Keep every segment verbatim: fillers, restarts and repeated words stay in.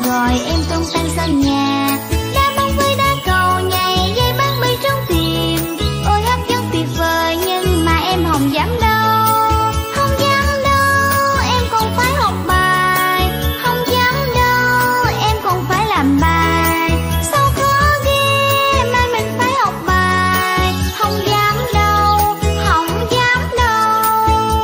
gọi em tung tăng sân nhà. Đá bóng với đá cầu nhảy dây bắn bi trốn tìm. Ôi hấp dẫn tuyệt vời nhưng mà em không dám đâu. Không dám đâu, em còn phải học bài. Không dám đâu, em còn phải làm bài. Sao khó ghê mai mình phải học bài. Không dám đâu, không dám đâu.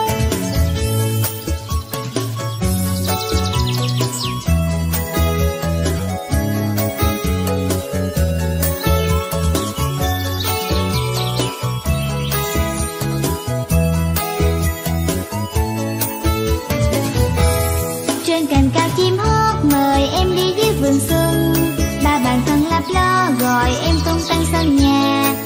Trên cành cao chim hót mời em đi dưới vườn xuân. Ba bạn thân lấp lo gọi em tung tăng sân nhà.